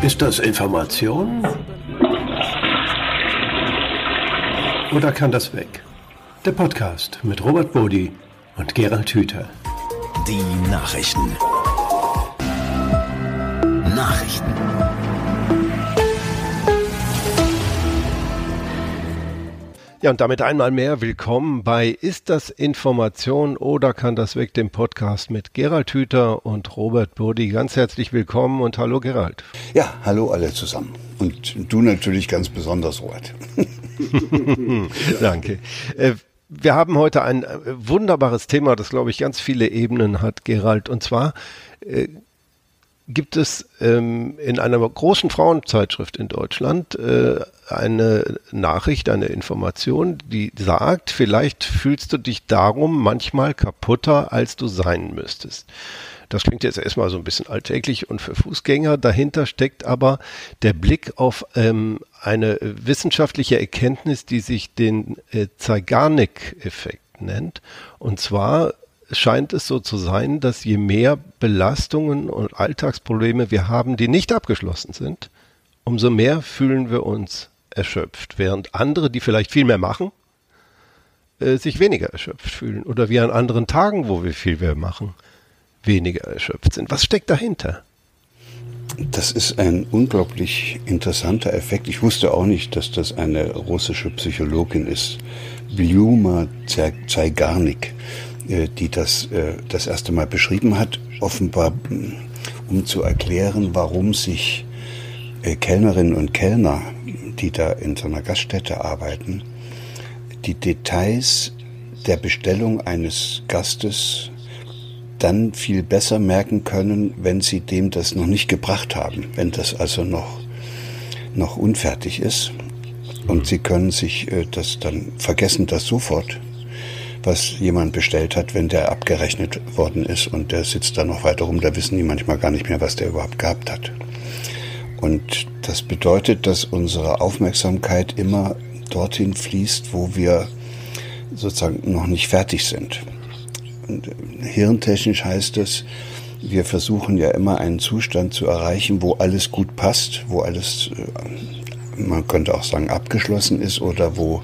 Ist das Information? Oder kann das weg? Der Podcast mit Robert Bodi und Gerald Hüther. Die Nachrichten. Ja, und damit einmal mehr willkommen bei Ist das Information oder kann das weg, dem Podcast mit Gerald Hüther und Robert Bodi. Ganz herzlich willkommen und hallo Gerald. Ja, hallo alle zusammen. Und du natürlich ganz besonders, Robert. Danke. Wir haben heute ein wunderbares Thema, das, glaube ich, ganz viele Ebenen hat, Gerald. Und zwar gibt es in einer großen Frauenzeitschrift in Deutschland eine Nachricht, eine Information, die sagt, vielleicht fühlst du dich darum manchmal kaputter, als du sein müsstest. Das klingt jetzt erstmal so ein bisschen alltäglich und für Fußgänger. Dahinter steckt aber der Blick auf eine wissenschaftliche Erkenntnis, die sich den Zeigarnik-Effekt nennt. Und zwar scheint es so zu sein, dass je mehr Belastungen und Alltagsprobleme wir haben, die nicht abgeschlossen sind, umso mehr fühlen wir uns erschöpft, während andere, die vielleicht viel mehr machen, sich weniger erschöpft fühlen oder wir an anderen Tagen, wo wir viel mehr machen, weniger erschöpft sind. Was steckt dahinter? Das ist ein unglaublich interessanter Effekt. Ich wusste auch nicht, dass das eine russische Psychologin ist, Lyuma Zeigarnik, die das erste Mal beschrieben hat, offenbar um zu erklären, warum sich Kellnerinnen und Kellner, die da in so einer Gaststätte arbeiten, die Details der Bestellung eines Gastes dann viel besser merken können, wenn sie dem das noch nicht gebracht haben, wenn das also noch unfertig ist. Und sie können sich vergessen das sofort, was jemand bestellt hat, wenn der abgerechnet worden ist und der sitzt da noch weiter rum, da wissen die manchmal gar nicht mehr, was der überhaupt gehabt hat. Und das bedeutet, dass unsere Aufmerksamkeit immer dorthin fließt, wo wir sozusagen noch nicht fertig sind. Und hirntechnisch heißt es, wir versuchen ja immer einen Zustand zu erreichen, wo alles gut passt, wo alles, man könnte auch sagen, abgeschlossen ist oder wo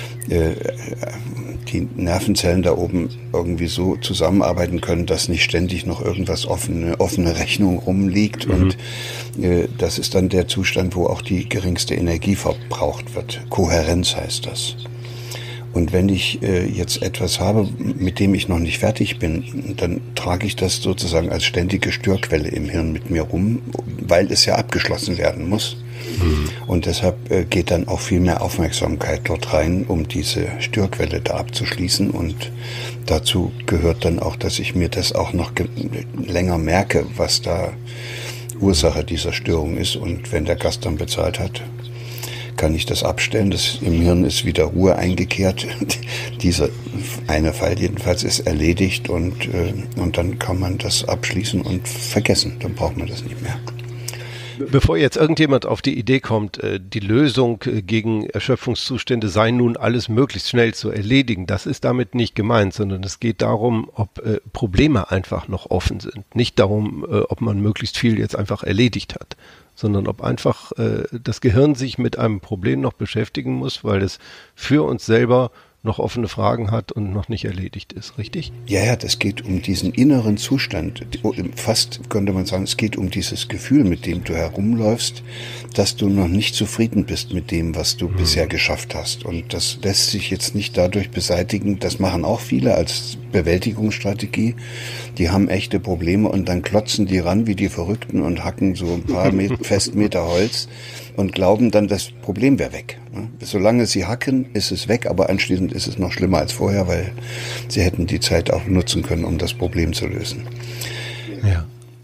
die Nervenzellen da oben irgendwie so zusammenarbeiten können, dass nicht ständig noch irgendwas offene Rechnung rumliegt. Und das ist dann der Zustand, wo auch die geringste Energie verbraucht wird. Kohärenz heißt das. Und wenn ich jetzt etwas habe, mit dem ich noch nicht fertig bin, dann trage ich das sozusagen als ständige Störquelle im Hirn mit mir rum, weil es ja abgeschlossen werden muss. Und deshalb geht dann auch viel mehr Aufmerksamkeit dort rein, um diese Störquelle da abzuschließen. Und dazu gehört dann auch, dass ich mir das auch noch länger merke, was da Ursache dieser Störung ist. Und wenn der Gast dann bezahlt hat, kann ich das abstellen. Im Hirn ist wieder Ruhe eingekehrt. Dieser eine Fall jedenfalls ist erledigt und dann kann man das abschließen und vergessen. Dann braucht man das nicht mehr. Bevor jetzt irgendjemand auf die Idee kommt, die Lösung gegen Erschöpfungszustände sei nun alles möglichst schnell zu erledigen, das ist damit nicht gemeint, sondern es geht darum, ob Probleme einfach noch offen sind. Nicht darum, ob man möglichst viel jetzt einfach erledigt hat, sondern ob einfach das Gehirn sich mit einem Problem noch beschäftigen muss, weil es für uns selber noch offene Fragen hat und noch nicht erledigt ist, richtig? Ja, das geht um diesen inneren Zustand. Fast könnte man sagen, es geht um dieses Gefühl, mit dem du herumläufst, dass du noch nicht zufrieden bist mit dem, was du bisher geschafft hast. Und das lässt sich jetzt nicht dadurch beseitigen. Das machen auch viele als Bewältigungsstrategie. Die haben echte Probleme und dann klotzen die ran wie die Verrückten und hacken so ein paar Festmeter Holz und glauben dann, das Problem wäre weg. Solange sie hacken, ist es weg, aber anschließend ist es noch schlimmer als vorher, weil sie hätten die Zeit auch nutzen können, um das Problem zu lösen. Ja.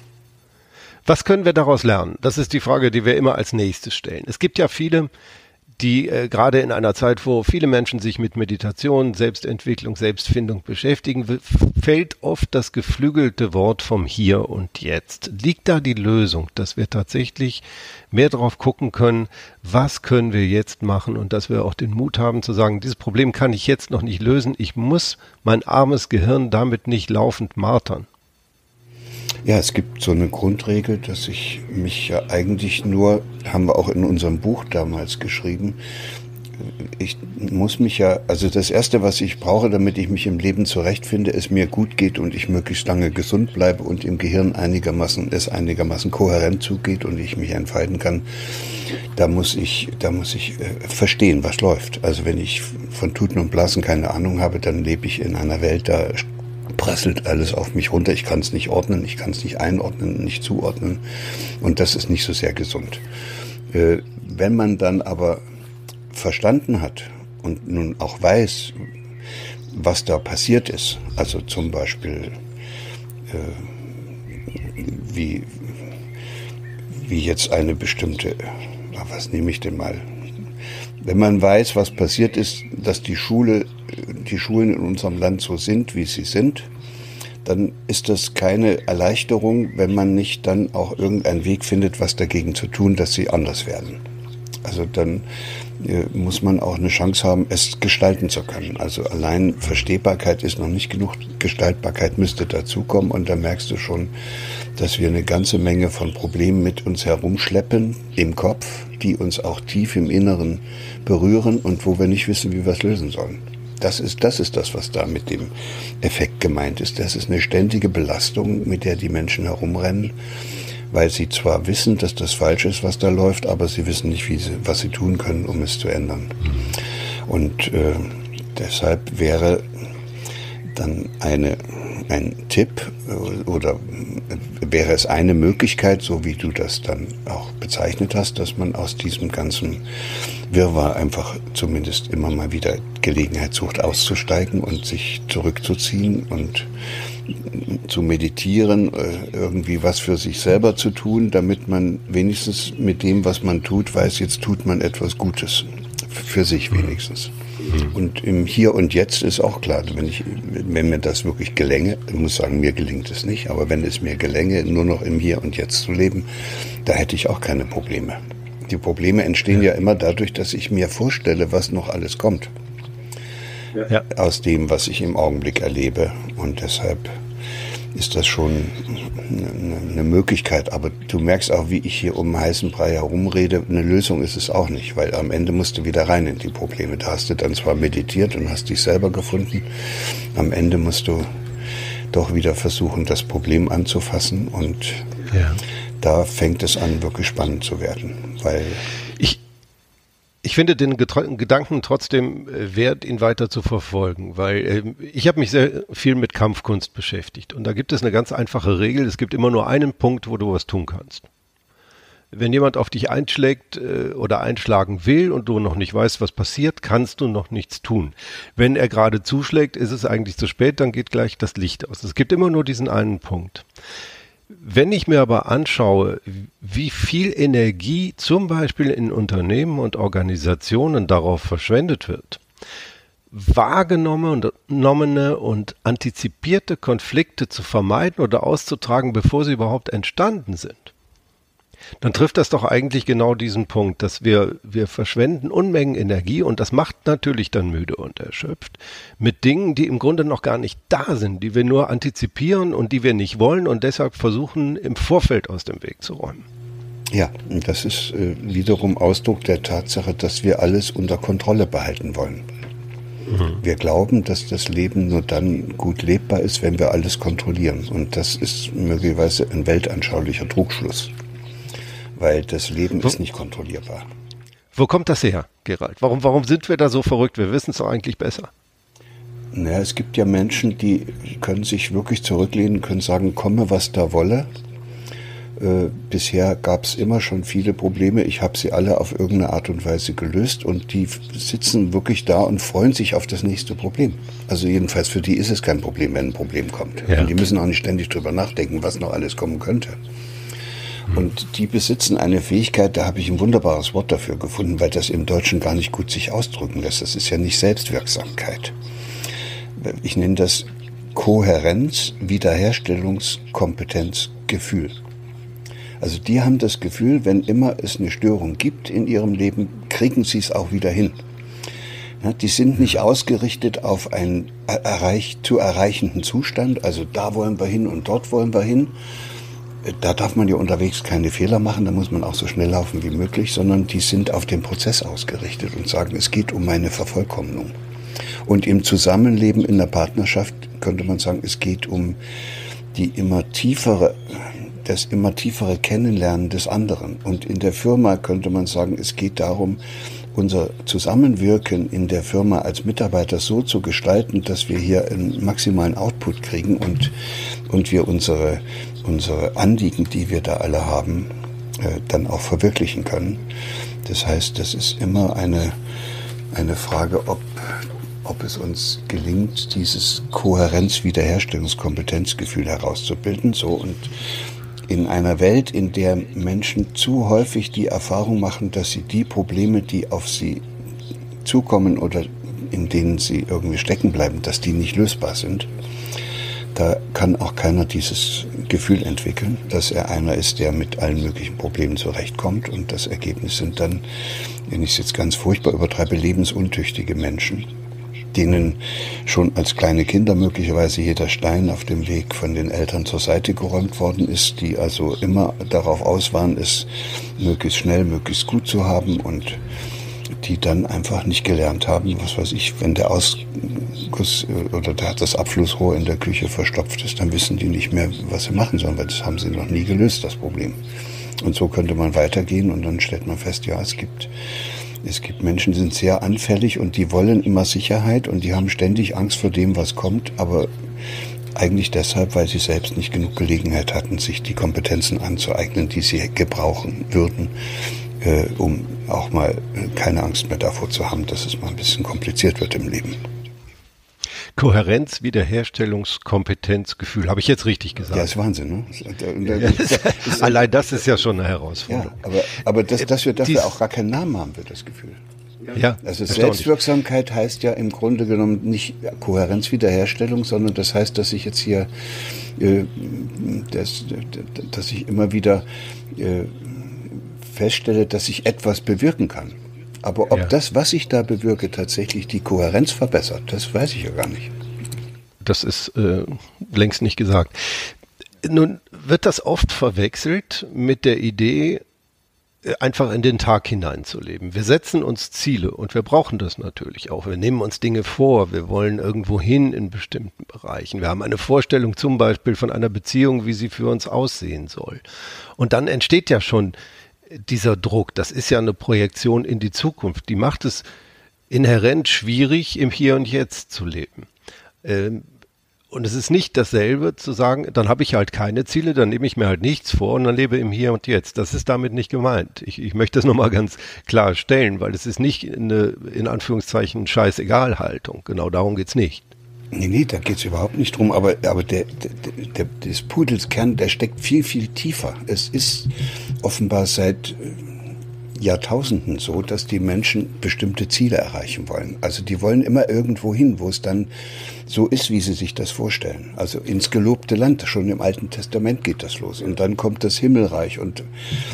Was können wir daraus lernen? Das ist die Frage, die wir immer als nächstes stellen. Es gibt ja viele, die gerade in einer Zeit, wo viele Menschen sich mit Meditation, Selbstentwicklung, Selbstfindung beschäftigen, fällt oft das geflügelte Wort vom Hier und Jetzt. Liegt da die Lösung, dass wir tatsächlich mehr drauf gucken können, was können wir jetzt machen und dass wir auch den Mut haben zu sagen, dieses Problem kann ich jetzt noch nicht lösen, ich muss mein armes Gehirn damit nicht laufend martern? Ja, es gibt so eine Grundregel, dass ich mich ja eigentlich nur, haben wir auch in unserem Buch damals geschrieben, ich muss mich ja, also das Erste, was ich brauche, damit ich mich im Leben zurechtfinde, es mir gut geht und ich möglichst lange gesund bleibe und im Gehirn einigermaßen kohärent zugeht und ich mich entfalten kann, da muss ich verstehen, was läuft. Also wenn ich von Tuten und Blasen keine Ahnung habe, dann lebe ich in einer Welt, da prasselt alles auf mich runter. Ich kann es nicht ordnen, ich kann es nicht einordnen, nicht zuordnen. Und das ist nicht so sehr gesund. Wenn man dann aber verstanden hat und nun auch weiß, was da passiert ist, also zum Beispiel wie jetzt eine bestimmte, was nehme ich denn mal? Wenn man weiß, was passiert ist, dass die Schulen in unserem Land so sind, wie sie sind, dann ist das keine Erleichterung, wenn man nicht dann auch irgendeinen Weg findet, was dagegen zu tun, dass sie anders werden. Also dann muss man auch eine Chance haben, es gestalten zu können. Also allein Verstehbarkeit ist noch nicht genug, Gestaltbarkeit müsste dazukommen und da merkst du schon, dass wir eine ganze Menge von Problemen mit uns herumschleppen im Kopf, die uns auch tief im Inneren berühren und wo wir nicht wissen, wie wir es lösen sollen. Das ist das, was da mit dem Effekt gemeint ist. Das ist eine ständige Belastung, mit der die Menschen herumrennen, weil sie zwar wissen, dass das falsch ist, was da läuft, aber sie wissen nicht, was sie tun können, um es zu ändern. Und deshalb wäre dann ein Tipp oder wäre es eine Möglichkeit, so wie du das dann auch bezeichnet hast, dass man aus diesem ganzen Wirrwarr einfach zumindest immer mal wieder Gelegenheit sucht, auszusteigen und sich zurückzuziehen und zu meditieren, irgendwie was für sich selber zu tun, damit man wenigstens mit dem, was man tut, weiß, jetzt tut man etwas Gutes. Für sich wenigstens. Und im Hier und Jetzt ist auch klar, wenn mir das wirklich gelänge, ich muss sagen, mir gelingt es nicht, aber wenn es mir gelänge, nur noch im Hier und Jetzt zu leben, da hätte ich auch keine Probleme. Die Probleme entstehen ja immer dadurch, dass ich mir vorstelle, was noch alles kommt. Ja. Aus dem, was ich im Augenblick erlebe. Und deshalb ist das schon eine Möglichkeit. Aber du merkst auch, wie ich hier um heißen Brei herumrede. Eine Lösung ist es auch nicht, weil am Ende musst du wieder rein in die Probleme. Da hast du dann zwar meditiert und hast dich selber gefunden. Am Ende musst du doch wieder versuchen, das Problem anzufassen. Und da fängt es an, wirklich spannend zu werden. Weil ich finde den Gedanken trotzdem wert, ihn weiter zu verfolgen, weil ich habe mich sehr viel mit Kampfkunst beschäftigt und da gibt es eine ganz einfache Regel, es gibt immer nur einen Punkt, wo du was tun kannst. Wenn jemand auf dich einschlägt oder einschlagen will und du noch nicht weißt, was passiert, kannst du noch nichts tun. Wenn er gerade zuschlägt, ist es eigentlich zu spät, dann geht gleich das Licht aus. Es gibt immer nur diesen einen Punkt. Wenn ich mir aber anschaue, wie viel Energie zum Beispiel in Unternehmen und Organisationen darauf verschwendet wird, wahrgenommene und antizipierte Konflikte zu vermeiden oder auszutragen, bevor sie überhaupt entstanden sind, dann trifft das doch eigentlich genau diesen Punkt, dass wir verschwenden Unmengen Energie und das macht natürlich dann müde und erschöpft mit Dingen, die im Grunde noch gar nicht da sind, die wir nur antizipieren und die wir nicht wollen und deshalb versuchen, im Vorfeld aus dem Weg zu räumen. Ja, das ist wiederum Ausdruck der Tatsache, dass wir alles unter Kontrolle behalten wollen. Wir glauben, dass das Leben nur dann gut lebbar ist, wenn wir alles kontrollieren. Und das ist möglicherweise ein weltanschaulicher Trugschluss. Weil das Leben ist nicht kontrollierbar. Wo kommt das her, Gerald? Warum sind wir da so verrückt? Wir wissen es doch eigentlich besser. Naja, es gibt ja Menschen, die können sich wirklich zurücklehnen, können sagen, komme, was da wolle. Bisher gab es immer schon viele Probleme. Ich habe sie alle auf irgendeine Art und Weise gelöst und die sitzen wirklich da und freuen sich auf das nächste Problem. Also jedenfalls für die ist es kein Problem, wenn ein Problem kommt. Ja. Und die müssen auch nicht ständig drüber nachdenken, was noch alles kommen könnte. Und die besitzen eine Fähigkeit, da habe ich ein wunderbares Wort dafür gefunden, weil das im Deutschen gar nicht gut sich ausdrücken lässt. Das ist ja nicht Selbstwirksamkeit. Ich nenne das Kohärenz, Wiederherstellungskompetenz, Gefühl. Also die haben das Gefühl, wenn immer es eine Störung gibt in ihrem Leben, kriegen sie es auch wieder hin. Ja, die sind nicht ausgerichtet auf einen zu erreichenden Zustand, also da wollen wir hin und dort wollen wir hin. Da darf man ja unterwegs keine Fehler machen, da muss man auch so schnell laufen wie möglich, sondern die sind auf den Prozess ausgerichtet und sagen, es geht um meine Vervollkommnung. Und im Zusammenleben in der Partnerschaft könnte man sagen, es geht um das immer tiefere Kennenlernen des anderen. Und in der Firma könnte man sagen, es geht darum, unser Zusammenwirken in der Firma als Mitarbeiter so zu gestalten, dass wir hier einen maximalen Output kriegen und wir unsere Anliegen, die wir da alle haben, dann auch verwirklichen können. Das heißt, das ist immer eine Frage, ob es uns gelingt, dieses Kohärenz-Wiederherstellungskompetenzgefühl herauszubilden. So, und in einer Welt, in der Menschen zu häufig die Erfahrung machen, dass sie die Probleme, die auf sie zukommen oder in denen sie irgendwie stecken bleiben, dass die nicht lösbar sind, da kann auch keiner dieses Gefühl entwickeln, dass er einer ist, der mit allen möglichen Problemen zurechtkommt. Und das Ergebnis sind dann, wenn ich es jetzt ganz furchtbar übertreibe, lebensuntüchtige Menschen, denen schon als kleine Kinder möglicherweise jeder Stein auf dem Weg von den Eltern zur Seite geräumt worden ist, die also immer darauf aus waren, es möglichst schnell, möglichst gut zu haben und die dann einfach nicht gelernt haben, was weiß ich, wenn der Ausguss oder das Abflussrohr in der Küche verstopft ist, dann wissen die nicht mehr, was sie machen sollen, weil das haben sie noch nie gelöst, das Problem. Und so könnte man weitergehen und dann stellt man fest, ja, es gibt Menschen, die sind sehr anfällig und die wollen immer Sicherheit und die haben ständig Angst vor dem, was kommt, aber eigentlich deshalb, weil sie selbst nicht genug Gelegenheit hatten, sich die Kompetenzen anzueignen, die sie gebrauchen würden, um auch mal keine Angst mehr davor zu haben, dass es mal ein bisschen kompliziert wird im Leben. Kohärenz, Wiederherstellungskompetenzgefühl, habe ich jetzt richtig gesagt? Ja, ist Wahnsinn, ne? Allein das ist ja schon eine Herausforderung. Ja, aber dass wir dafür auch gar keinen Namen haben, wird das Gefühl. Ja, also Selbstwirksamkeit heißt ja im Grunde genommen nicht Kohärenz, Wiederherstellung, sondern das heißt, dass ich jetzt hier, dass ich immer wieder feststelle, dass ich etwas bewirken kann. Aber ob das, was ich da bewirke, tatsächlich die Kohärenz verbessert, das weiß ich ja gar nicht. Das ist längst nicht gesagt. Nun wird das oft verwechselt mit der Idee, einfach in den Tag hineinzuleben. Wir setzen uns Ziele und wir brauchen das natürlich auch. Wir nehmen uns Dinge vor, wir wollen irgendwo hin in bestimmten Bereichen. Wir haben eine Vorstellung zum Beispiel von einer Beziehung, wie sie für uns aussehen soll. Und dann entsteht ja schon dieser Druck, das ist ja eine Projektion in die Zukunft, die macht es inhärent schwierig, im Hier und Jetzt zu leben. Und es ist nicht dasselbe zu sagen, dann habe ich halt keine Ziele, dann nehme ich mir halt nichts vor und dann lebe im Hier und Jetzt. Das ist damit nicht gemeint. Ich möchte das nochmal ganz klar stellen, weil es ist nicht eine, in Anführungszeichen, Scheißegal-Haltung. Genau darum geht's nicht. Nee, da geht's überhaupt nicht drum, aber des Pudels Kern, der steckt viel, viel tiefer. Es ist offenbar seit Jahrtausenden so, dass die Menschen bestimmte Ziele erreichen wollen. Also die wollen immer irgendwo hin, wo es dann so ist, wie sie sich das vorstellen. Also ins gelobte Land, schon im Alten Testament geht das los. Und dann kommt das Himmelreich und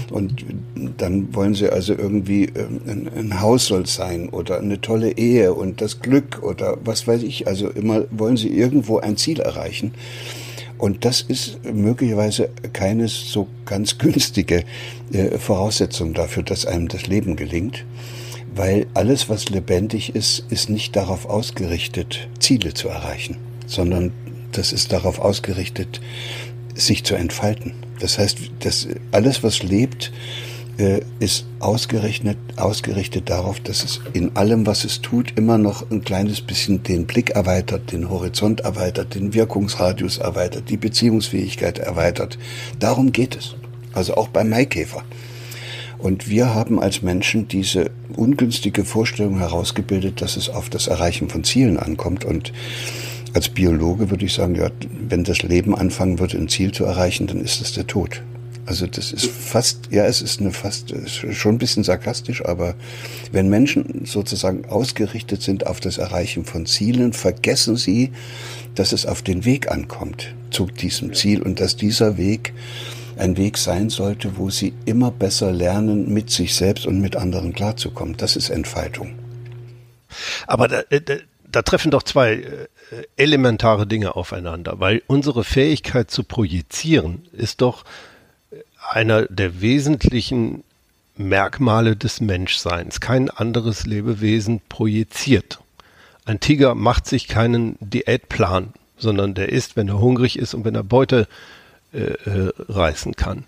dann wollen sie also irgendwie, ein Haus soll es sein oder eine tolle Ehe und das Glück oder was weiß ich. Also immer wollen sie irgendwo ein Ziel erreichen. Und das ist möglicherweise keine so ganz günstige Voraussetzung dafür, dass einem das Leben gelingt, weil alles, was lebendig ist, ist nicht darauf ausgerichtet, Ziele zu erreichen, sondern das ist darauf ausgerichtet, sich zu entfalten. Das heißt, alles, was lebt, ist ausgerichtet darauf, dass es in allem, was es tut, immer noch ein kleines bisschen den Blick erweitert, den Horizont erweitert, den Wirkungsradius erweitert, die Beziehungsfähigkeit erweitert. Darum geht es. Also auch beim Maikäfer. Und wir haben als Menschen diese ungünstige Vorstellung herausgebildet, dass es auf das Erreichen von Zielen ankommt. Und als Biologe würde ich sagen, ja, wenn das Leben anfangen würde, ein Ziel zu erreichen, dann ist es der Tod. Also das ist es ist schon ein bisschen sarkastisch, aber wenn Menschen sozusagen ausgerichtet sind auf das Erreichen von Zielen, vergessen sie, dass es auf den Weg ankommt zu diesem Ziel und dass dieser Weg ein Weg sein sollte, wo sie immer besser lernen, mit sich selbst und mit anderen klarzukommen. Das ist Entfaltung. Aber da treffen doch zwei elementare Dinge aufeinander, weil unsere Fähigkeit zu projizieren ist doch einer der wesentlichen Merkmale des Menschseins. Kein anderes Lebewesen projiziert. Ein Tiger macht sich keinen Diätplan, sondern der isst, wenn er hungrig ist und wenn er Beute reißen kann.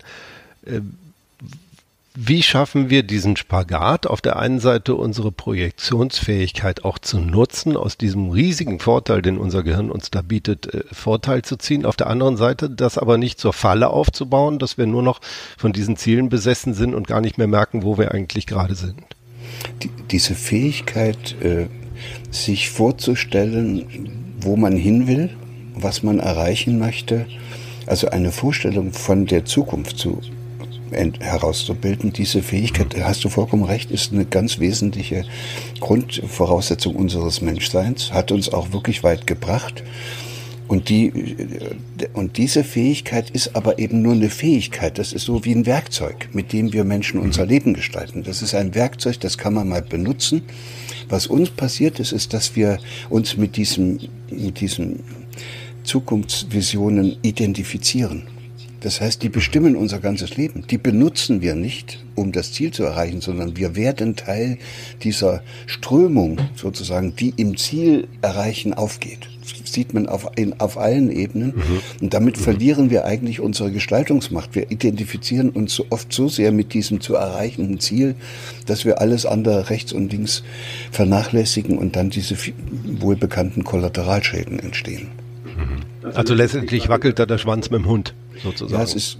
Wie schaffen wir diesen Spagat, auf der einen Seite unsere Projektionsfähigkeit auch zu nutzen, aus diesem riesigen Vorteil, den unser Gehirn uns da bietet, Vorteil zu ziehen, auf der anderen Seite das aber nicht zur Falle aufzubauen, dass wir nur noch von diesen Zielen besessen sind und gar nicht mehr merken, wo wir eigentlich gerade sind? Diese Fähigkeit, sich vorzustellen, wo man hin will, was man erreichen möchte, also eine Vorstellung von der Zukunft herauszubilden, diese Fähigkeit, hast du vollkommen recht, ist eine ganz wesentliche Grundvoraussetzung unseres Menschseins, hat uns auch wirklich weit gebracht. Und diese Fähigkeit ist aber eben nur eine Fähigkeit. Das ist so wie ein Werkzeug, mit dem wir Menschen unser Leben gestalten. Das ist ein Werkzeug, das kann man mal benutzen. Was uns passiert ist, ist, dass wir uns mit diesen Zukunftsvisionen identifizieren. Das heißt, die bestimmen unser ganzes Leben. Die benutzen wir nicht, um das Ziel zu erreichen, sondern wir werden Teil dieser Strömung sozusagen, die im Ziel erreichen aufgeht. Das sieht man auf allen Ebenen. Und damit verlieren wir eigentlich unsere Gestaltungsmacht. Wir identifizieren uns so oft so sehr mit diesem zu erreichenden Ziel, dass wir alles andere rechts und links vernachlässigen und dann diese wohlbekannten Kollateralschäden entstehen. Also letztendlich wackelt da der Schwanz mit dem Hund, sozusagen. Ja, es ist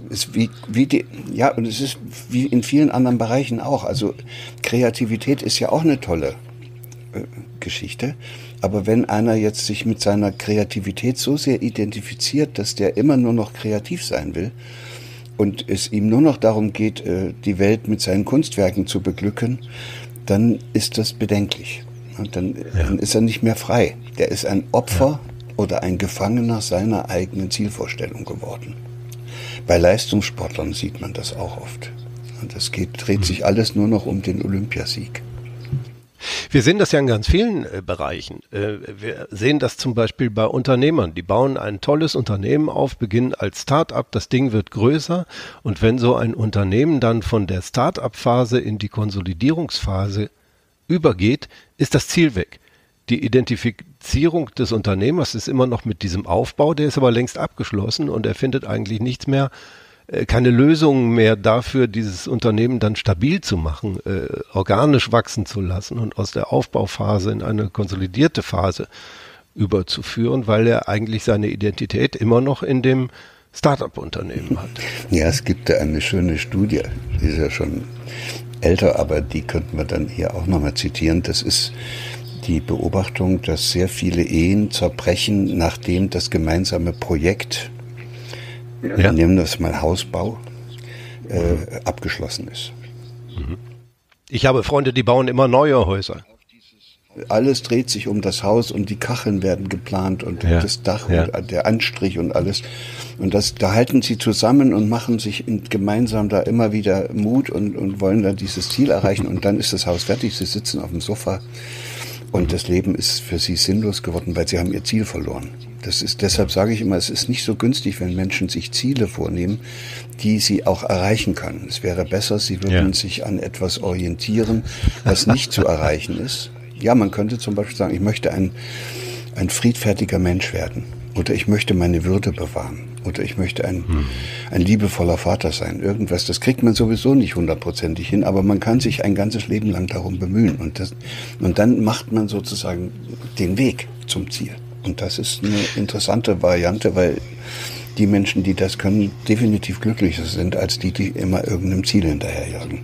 und es ist wie in vielen anderen Bereichen auch. Also Kreativität ist ja auch eine tolle Geschichte. Aber wenn einer jetzt sich mit seiner Kreativität so sehr identifiziert, dass der immer nur noch kreativ sein will und es ihm nur noch darum geht, die Welt mit seinen Kunstwerken zu beglücken, dann ist das bedenklich. Und dann ist er nicht mehr frei. Der ist ein Opfer oder ein Gefangener seiner eigenen Zielvorstellung geworden. Bei Leistungssportlern sieht man das auch oft. Und das dreht sich alles nur noch um den Olympiasieg. Wir sehen das ja in ganz vielen Bereichen. Wir sehen das zum Beispiel bei Unternehmern. Die bauen ein tolles Unternehmen auf, beginnen als Start-up, das Ding wird größer und wenn so ein Unternehmen dann von der Start-up-Phase in die Konsolidierungsphase übergeht, ist das Ziel weg. Die Identifizierung des Unternehmers ist immer noch mit diesem Aufbau, der ist aber längst abgeschlossen und er findet eigentlich nichts mehr, keine Lösungen mehr dafür, dieses Unternehmen dann stabil zu machen, organisch wachsen zu lassen und aus der Aufbauphase in eine konsolidierte Phase überzuführen, weil er eigentlich seine Identität immer noch in dem Start-up-Unternehmen hat. Ja, es gibt da eine schöne Studie, die ist ja schon älter, aber die könnten wir dann hier auch nochmal zitieren. Das ist die Beobachtung, dass sehr viele Ehen zerbrechen, nachdem das gemeinsame Projekt, wir nehmen das mal Hausbau, abgeschlossen ist. Ich habe Freunde, die bauen immer neue Häuser. Alles dreht sich um das Haus und die Kacheln werden geplant und das Dach und der Anstrich und alles. Und da halten sie zusammen und machen sich gemeinsam da immer wieder Mut und wollen da dieses Ziel erreichen und dann ist das Haus fertig. Sie sitzen auf dem Sofa und das Leben ist für sie sinnlos geworden, weil sie haben ihr Ziel verloren. Deshalb sage ich immer, es ist nicht so günstig, wenn Menschen sich Ziele vornehmen, die sie auch erreichen können. Es wäre besser, sie würden sich an etwas orientieren, was nicht zu erreichen ist. Ja, man könnte zum Beispiel sagen, ich möchte ein friedfertiger Mensch werden. Oder ich möchte meine Würde bewahren. Oder ich möchte ein liebevoller Vater sein. Irgendwas, das kriegt man sowieso nicht 100%ig hin, aber man kann sich ein ganzes Leben lang darum bemühen. Und dann macht man sozusagen den Weg zum Ziel. Und das ist eine interessante Variante, weil die Menschen, die das können, definitiv glücklicher sind, als die immer irgendeinem Ziel hinterherjagen.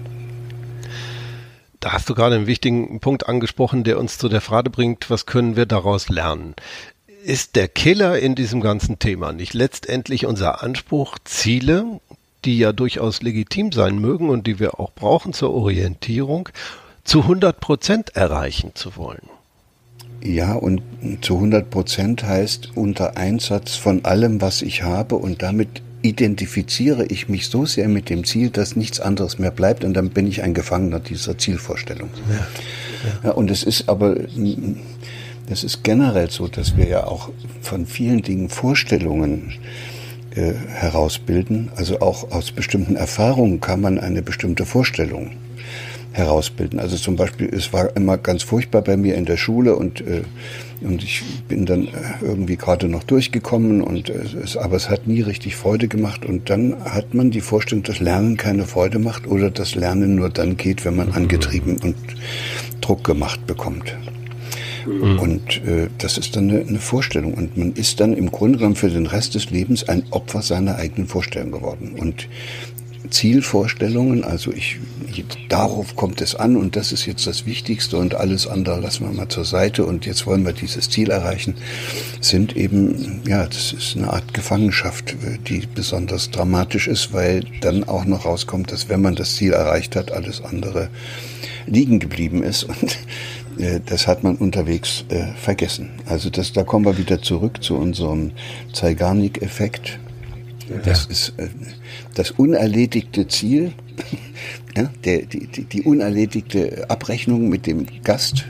Da hast du gerade einen wichtigen Punkt angesprochen, der uns zu der Frage bringt, was können wir daraus lernen? Ist der Killer in diesem ganzen Thema nicht letztendlich unser Anspruch, Ziele, die ja durchaus legitim sein mögen und die wir auch brauchen zur Orientierung, zu 100% erreichen zu wollen? Ja, und zu 100% heißt unter Einsatz von allem, was ich habe und damit identifiziere ich mich so sehr mit dem Ziel, dass nichts anderes mehr bleibt und dann bin ich ein Gefangener dieser Zielvorstellung. Ja, und es ist aber, das ist generell so, dass wir ja auch von vielen Dingen Vorstellungen herausbilden. Also auch aus bestimmten Erfahrungen kann man eine bestimmte Vorstellung herausbilden. Also zum Beispiel, es war immer ganz furchtbar bei mir in der Schule und ich bin dann irgendwie gerade noch durchgekommen aber es hat nie richtig Freude gemacht und dann hat man die Vorstellung, dass Lernen keine Freude macht oder dass Lernen nur dann geht, wenn man angetrieben und Druck gemacht bekommt. Und das ist dann eine Vorstellung und man ist dann im Grunde genommen für den Rest des Lebens ein Opfer seiner eigenen Vorstellung geworden und Zielvorstellungen, also darauf kommt es an und das ist jetzt das Wichtigste und alles andere lassen wir mal zur Seite und jetzt wollen wir dieses Ziel erreichen, sind eben, ja, das ist eine Art Gefangenschaft, die besonders dramatisch ist, weil dann auch noch rauskommt, dass wenn man das Ziel erreicht hat, alles andere liegen geblieben ist und das hat man unterwegs vergessen. Also da kommen wir wieder zurück zu unserem Zeigarnik-Effekt. Das ist das unerledigte Ziel, ja, die unerledigte Abrechnung mit dem Gast.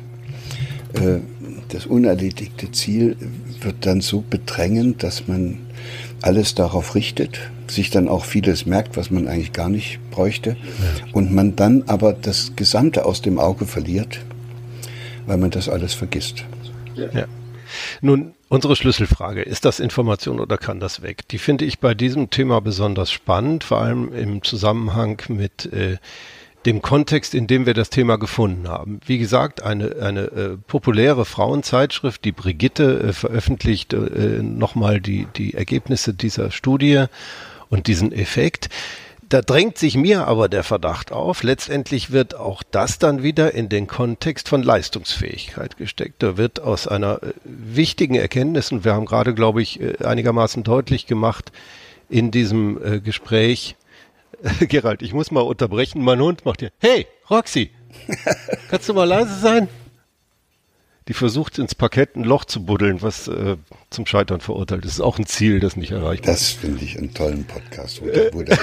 Das unerledigte Ziel wird dann so bedrängend, dass man alles darauf richtet, sich dann auch vieles merkt, was man eigentlich gar nicht bräuchte, und man dann aber das Gesamte aus dem Auge verliert, weil man das alles vergisst. Ja. Nun, unsere Schlüsselfrage, ist das Information oder kann das weg? Die finde ich bei diesem Thema besonders spannend, vor allem im Zusammenhang mit dem Kontext, in dem wir das Thema gefunden haben. Wie gesagt, eine populäre Frauenzeitschrift, die Brigitte, veröffentlicht nochmal die Ergebnisse dieser Studie und diesen Effekt. Da drängt sich mir aber der Verdacht auf, letztendlich wird auch das dann wieder in den Kontext von Leistungsfähigkeit gesteckt. Da wird aus einer wichtigen Erkenntnis, und wir haben gerade, glaube ich, einigermaßen deutlich gemacht in diesem Gespräch, Gerald, ich muss mal unterbrechen, mein Hund macht hier, hey, Roxy, kannst du mal leise sein? Die versucht ins Parkett ein Loch zu buddeln, was zum Scheitern verurteilt ist. Das ist auch ein Ziel, das nicht erreicht wird. Das finde ich einen tollen Podcast. Wo der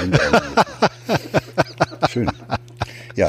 Schön. Ja.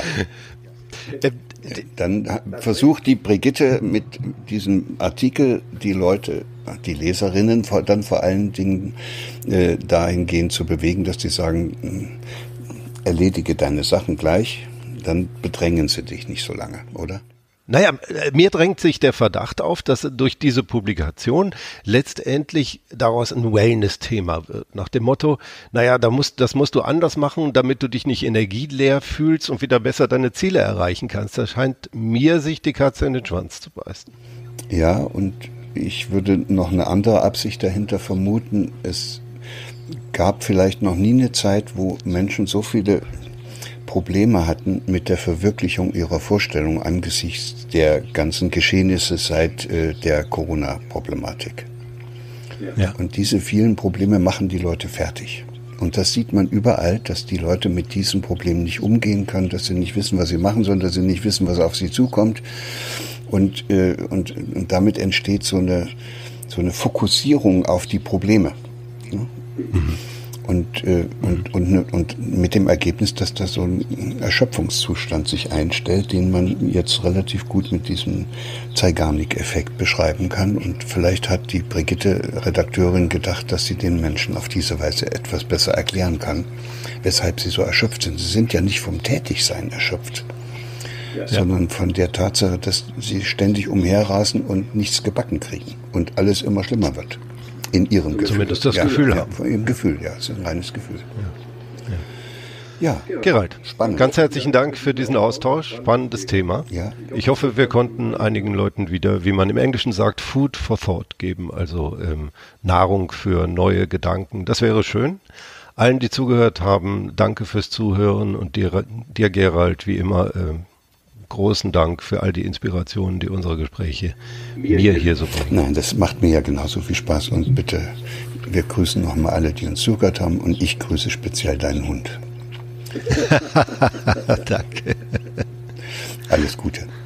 Dann versucht die Brigitte mit diesem Artikel die Leute, die Leserinnen dann vor allen Dingen dahingehend zu bewegen, dass die sagen, erledige deine Sachen gleich, dann bedrängen sie dich nicht so lange, oder? Naja, mir drängt sich der Verdacht auf, dass durch diese Publikation letztendlich daraus ein Wellness-Thema wird. Nach dem Motto, naja, das musst du anders machen, damit du dich nicht energieleer fühlst und wieder besser deine Ziele erreichen kannst. Da scheint mir sich die Katze in den Schwanz zu beißen. Ja, und ich würde noch eine andere Absicht dahinter vermuten. Es gab vielleicht noch nie eine Zeit, wo Menschen so viele Probleme hatten mit der Verwirklichung ihrer Vorstellung angesichts der ganzen Geschehnisse seit der Corona-Problematik. Ja. Und diese vielen Probleme machen die Leute fertig. Und das sieht man überall, dass die Leute mit diesen Problemen nicht umgehen können, dass sie nicht wissen, was sie machen sollen, dass sie nicht wissen, was auf sie zukommt. Und damit entsteht so eine Fokussierung auf die Probleme. Ja? Mhm. Und mit dem Ergebnis, dass da so ein Erschöpfungszustand sich einstellt, den man jetzt relativ gut mit diesem Zeigarnik-Effekt beschreiben kann. Und vielleicht hat die Brigitte-Redakteurin gedacht, dass sie den Menschen auf diese Weise etwas besser erklären kann, weshalb sie so erschöpft sind. Sie sind ja nicht vom Tätigsein erschöpft, sondern von der Tatsache, dass sie ständig umherrasen und nichts gebacken kriegen und alles immer schlimmer wird. In ihrem Gefühl. Zumindest das Gefühl haben. Ja, im Gefühl, ja. Es ist ein reines Gefühl. Ja. Gerald, spannend. Ganz herzlichen Dank für diesen Austausch. Spannendes Thema. Ja. Ich hoffe, wir konnten einigen Leuten wieder, wie man im Englischen sagt, Food for Thought geben, also Nahrung für neue Gedanken. Das wäre schön. Allen, die zugehört haben, danke fürs Zuhören und dir Gerald, wie immer, großen Dank für all die Inspirationen, die unsere Gespräche mir hier so bringen. Nein, das macht mir ja genauso viel Spaß und bitte, wir grüßen nochmal alle, die uns zugehört haben und ich grüße speziell deinen Hund. Danke. Alles Gute.